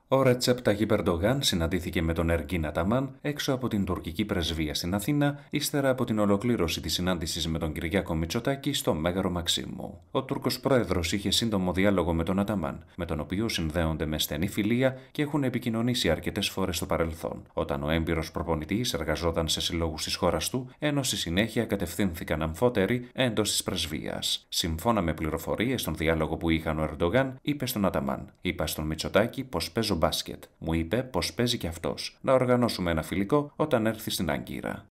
Ο Ρετσέπ Ταγίπ Ερντογάν συναντήθηκε με τον Εργκίν Αταμάν έξω από την τουρκική πρεσβεία στην Αθήνα, ύστερα από την ολοκλήρωση της συνάντησης με τον Κυριάκο Μητσοτάκη στο Μέγαρο Μαξίμου. Ο Τούρκος πρόεδρος είχε σύντομο διάλογο με τον Αταμάν, με τον οποίο συνδέονται με στενή φιλία και έχουν επικοινωνήσει αρκετές φορές στο παρελθόν, όταν ο έμπειρος προπονητής εργαζόταν σε συλλόγους της χώρας του, ενώ στη συνέχεια κατευθύνθηκαν αμφότεροι εντός της πρεσβείας. Σύμφωνα με πληροφορίες στον διάλογο που είχαν, ο Ερντογάν είπε στον Αταμάν: «Είπα στον Μητσοτάκη πως παίζω μπάσκετ. Μου είπε πως παίζει και αυτός. Να οργανώσουμε ένα φιλικό όταν έρθει στην Άγκυρα».